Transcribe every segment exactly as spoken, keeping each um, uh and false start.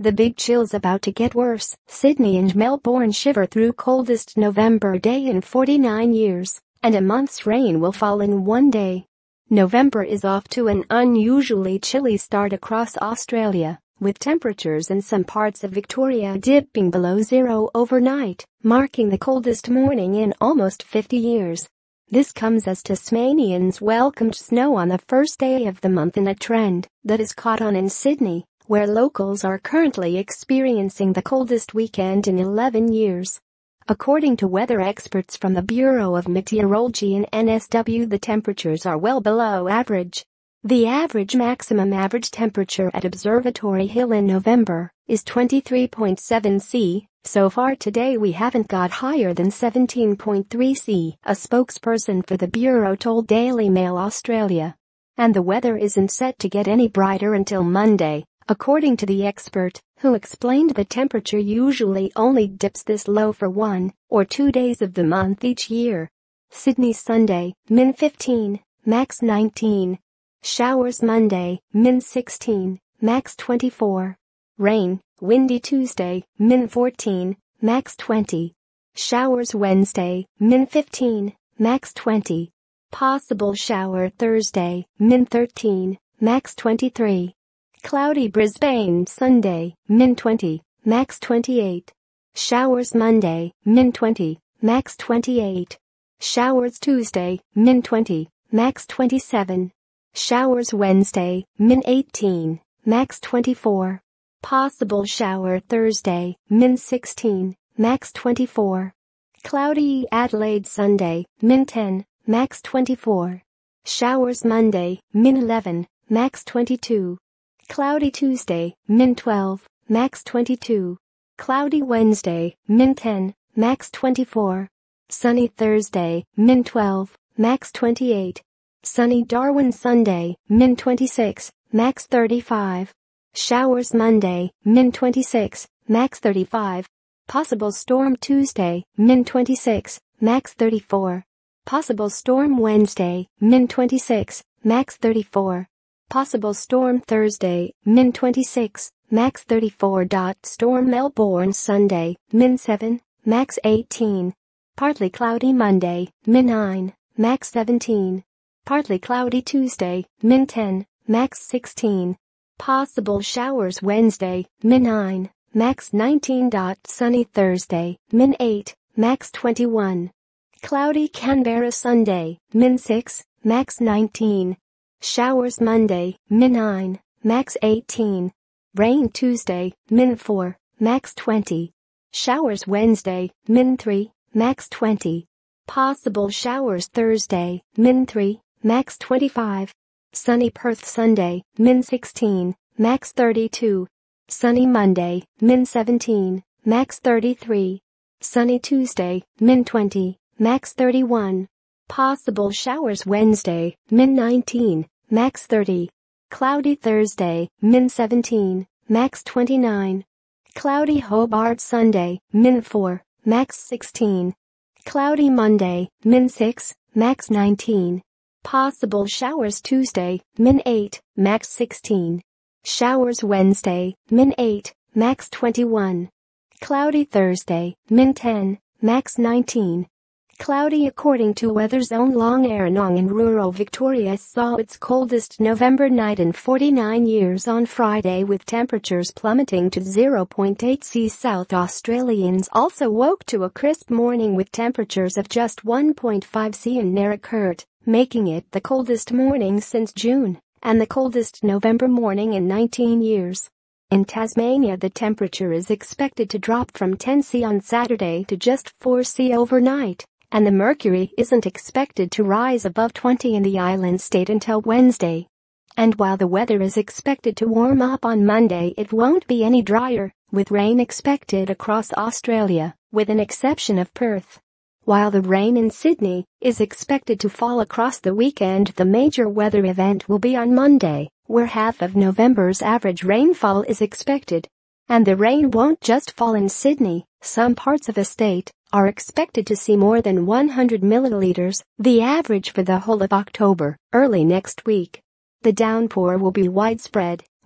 The big chill's about to get worse. Sydney and Melbourne shiver through coldest November day in forty-nine years, and a month's rain will fall in one day. November is off to an unusually chilly start across Australia, with temperatures in some parts of Victoria dipping below zero overnight, marking the coldest morning in almost fifty years. This comes as Tasmanians welcomed snow on the first day of the month in a trend that is caught on in Sydney, where locals are currently experiencing the coldest weekend in eleven years. According to weather experts from the Bureau of Meteorology and N S W, the temperatures are well below average. The average maximum average temperature at Observatory Hill in November is twenty-three point seven Celsius. So far today we haven't got higher than seventeen point three Celsius, a spokesperson for the Bureau told Daily Mail Australia. And the weather isn't set to get any brighter until Monday, according to the expert, who explained the temperature usually only dips this low for one or two days of the month each year. Sydney Sunday, min fifteen, max nineteen. Showers Monday, min sixteen, max twenty-four. Rain, windy Tuesday, min fourteen, max twenty. Showers Wednesday, min fifteen, max twenty. Possible shower Thursday, min thirteen, max twenty-three. Cloudy Brisbane Sunday, min twenty, max twenty-eight. Showers Monday, min twenty, max twenty-eight. Showers Tuesday, min twenty, max twenty-seven. Showers Wednesday, min eighteen, max twenty-four. Possible shower Thursday, min sixteen, max twenty-four. Cloudy Adelaide Sunday, min ten, max twenty-four. Showers Monday, min eleven, max twenty-two. Cloudy Tuesday, min twelve, max twenty-two. Cloudy Wednesday, min ten, max twenty-four. Sunny Thursday, min twelve, max twenty-eight. Sunny Darwin Sunday, min twenty-six, max thirty-five. Showers Monday, min twenty-six, max thirty-five. Possible storm Tuesday, min twenty-six, max thirty-four. Possible storm Wednesday, min twenty-six, max thirty-four. Possible storm Thursday, min twenty-six, max thirty-four. Storm Melbourne Sunday, min seven, max eighteen. Partly cloudy Monday, min nine, max seventeen. Partly cloudy Tuesday, min ten, max sixteen. Possible showers Wednesday, min nine, max nineteen. Sunny Thursday, min eight, max twenty-one. Cloudy Canberra Sunday, min six, max nineteen. Showers Monday, min nine, max eighteen. Rain Tuesday, min four, max twenty. Showers Wednesday, min three, max twenty. Possible showers Thursday, min three, max twenty-five. Sunny Perth Sunday, min sixteen, max thirty-two. Sunny Monday, min seventeen, max thirty-three. Sunny Tuesday, min twenty, max thirty-one. Possible showers Wednesday, min nineteen, max thirty. Cloudy Thursday, min seventeen, max twenty-nine. Cloudy Hobart Sunday, min four, max sixteen. Cloudy Monday, min six, max nineteen. Possible showers Tuesday, min eight, max sixteen. Showers Wednesday, min eight, max twenty-one. Cloudy Thursday, min ten, max nineteen. Cloudy. According to Weather Zone, Long Aranong in rural Victoria saw its coldest November night in forty-nine years on Friday, with temperatures plummeting to zero point eight Celsius. South Australians also woke to a crisp morning with temperatures of just one point five Celsius in Naracoorte, making it the coldest morning since June, and the coldest November morning in nineteen years. In Tasmania, the temperature is expected to drop from ten Celsius on Saturday to just four Celsius overnight, and the mercury isn't expected to rise above twenty in the island state until Wednesday. And while the weather is expected to warm up on Monday, it won't be any drier, with rain expected across Australia, with an exception of Perth. While the rain in Sydney is expected to fall across the weekend, the major weather event will be on Monday, where half of November's average rainfall is expected. And the rain won't just fall in Sydney. Some parts of the state are expected to see more than one hundred milliliters, the average for the whole of October, early next week. The downpour will be widespread,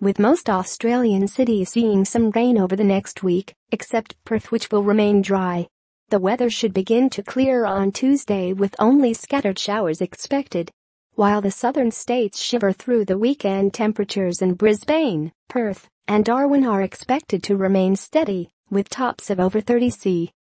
with most Australian cities seeing some rain over the next week, except Perth, which will remain dry. The weather should begin to clear on Tuesday with only scattered showers expected. While the southern states shiver through the weekend, temperatures in Brisbane, Perth, and Darwin are expected to remain steady, with tops of over thirty degrees Celsius.